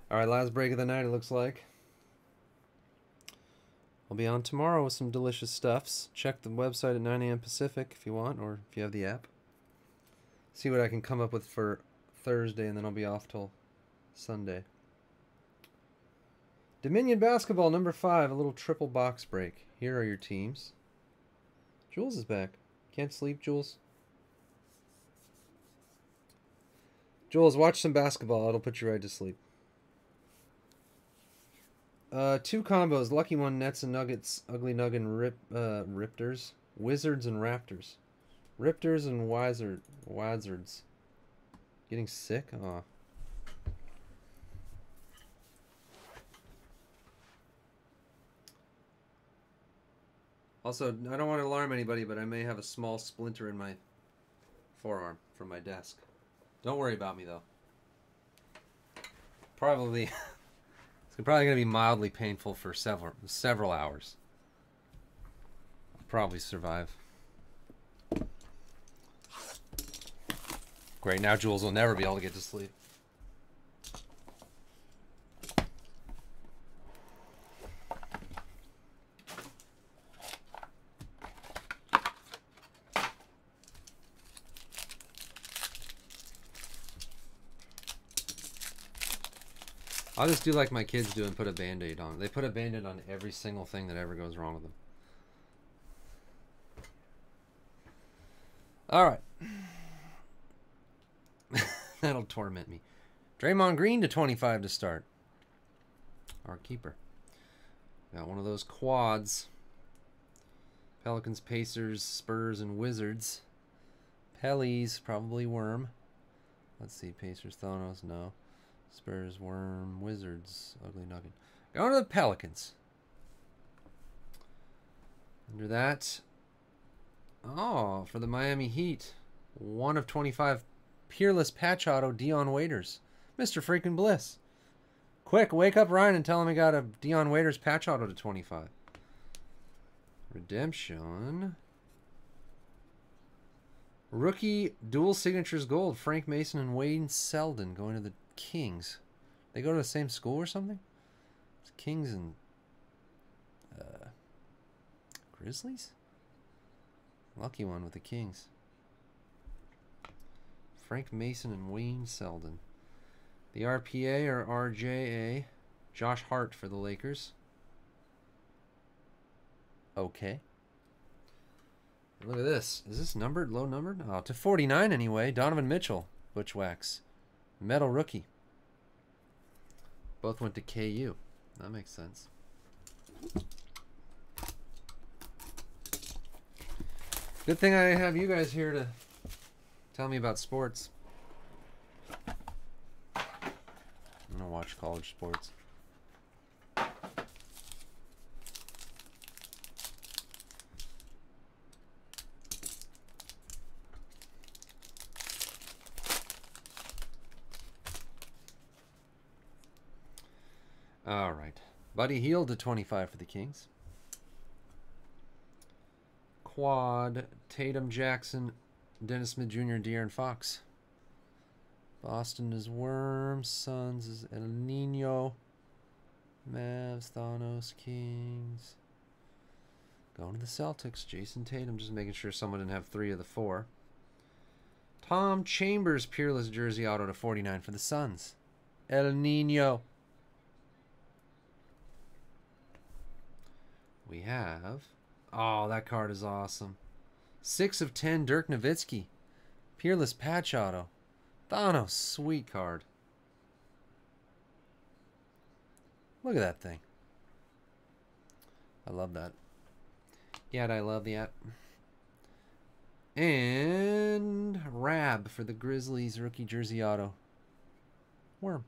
All right, last break of the night, it looks like. I'll be on tomorrow with some delicious stuffs. Check the website at 9 a.m. Pacific if you want, or if you have the app. See what I can come up with for Thursday, and then I'll be off till Sunday. Dominion Basketball, number 5, a little triple box break. Here are your teams. Jules is back. Can't sleep, Jules? Jules, watch some basketball. It'll put you right to sleep. 2 combos. Lucky One, Nets and Nuggets. Ugly Nugget and Riptors. Wizards and Raptors. Riptors and Wizards. Getting sick? Aw. Also, I don't want to alarm anybody, but I may have a small splinter in my forearm from my desk. Don't worry about me, though. Probably... It's probably going to be mildly painful for several hours. I'll probably survive. Great, now Jules will never be able to get to sleep. I'll just do like my kids do and put a Band-Aid on. They put a Band-Aid on every single thing that ever goes wrong with them. Alright. That'll torment me. Draymond Green to 25 to start. Our keeper. Got one of those quads. Pelicans, Pacers, Spurs, and Wizards. Pellies, probably Worm. Let's see, Pacers, Thanos, no. Spurs, Worm, Wizards, Ugly Nugget. Going to the Pelicans. Under that, oh, for the Miami Heat, 1 of 25, Peerless Patch Auto, Dion Waiters. Mr. Freaking Bliss. Quick, wake up Ryan and tell him he got a Dion Waiters Patch Auto to 25. Redemption. Rookie Dual Signatures Gold, Frank Mason and Wayne Selden going to the Kings. They go to the same school or something? It's Kings and Grizzlies? Lucky one with the Kings. Frank Mason and Wayne Selden. The RPA or RJA. Josh Hart for the Lakers. Okay. Look at this. Is this numbered? Low numbered? Oh, to 49 anyway. Donovan Mitchell. Butchwax. Metal rookie. Both went to KU. That makes sense. Good thing I have you guys here to tell me about sports. I'm gonna watch college sports. All right. Buddy Hield to 25 for the Kings. Quad, Tatum, Jackson, Dennis Smith Jr., De'Aaron Fox. Boston is Worm. Suns is El Nino. Mavs, Thanos, Kings. Going to the Celtics. Jason Tatum, just making sure someone didn't have 3 of the 4. Tom Chambers, Peerless Jersey Auto to 49 for the Suns. El Nino. We have... Oh, that card is awesome. 6 of 10, Dirk Nowitzki. Peerless Patch Auto. Thanos, sweet card. Look at that thing. I love that. Yet I love that. And Rab for the Grizzlies, rookie jersey auto. Worm.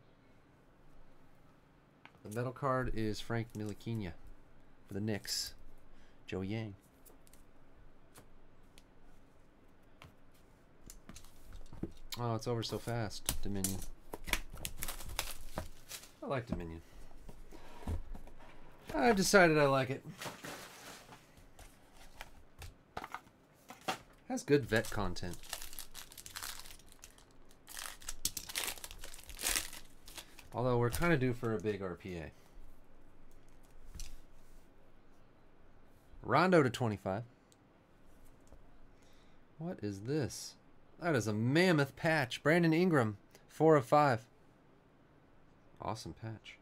The metal card is Frank Ntilikina for the Knicks. Joe Yang. Oh, it's over so fast. Dominion. I like Dominion. I decided I like it. Has good vet content. Although we're kind of due for a big RPA. Rondo to 25. What is this? That is a mammoth patch. Brandon Ingram, 4 of 5. Awesome patch.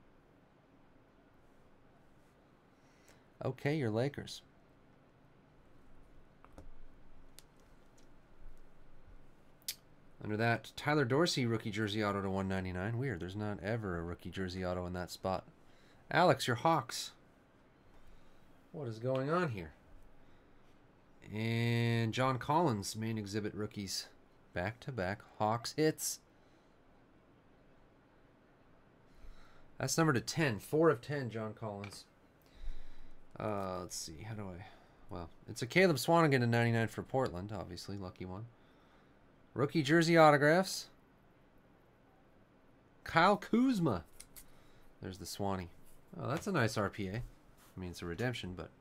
Okay, your Lakers. Under that, Tyler Dorsey, rookie jersey auto to 199. Weird, there's not ever a rookie jersey auto in that spot. Alex, your Hawks. What is going on here? And John Collins, main exhibit rookies. Back-to-back Hawks hits. That's number to 10. 4 of 10, John Collins. Let's see. How do I... Well, it's a Caleb Swanigan to 99 for Portland, obviously. Lucky one. Rookie jersey autographs. Kyle Kuzma. There's the Swanee. Oh, that's a nice RPA. I mean, it's a redemption, but...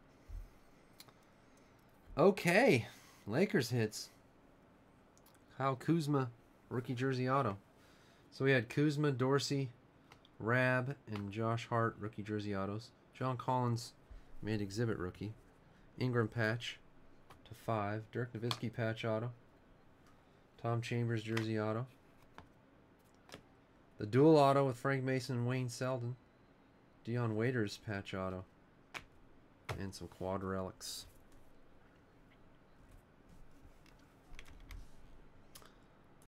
Okay. Lakers hits. Kyle Kuzma, rookie jersey auto. So we had Kuzma, Dorsey, Rab, and Josh Hart, rookie jersey autos. John Collins, made exhibit rookie. Ingram patch to 5. Dirk Nowitzki patch auto. Tom Chambers jersey auto. The dual auto with Frank Mason and Wayne Selden. Dion Waiters patch auto. And some quad relics.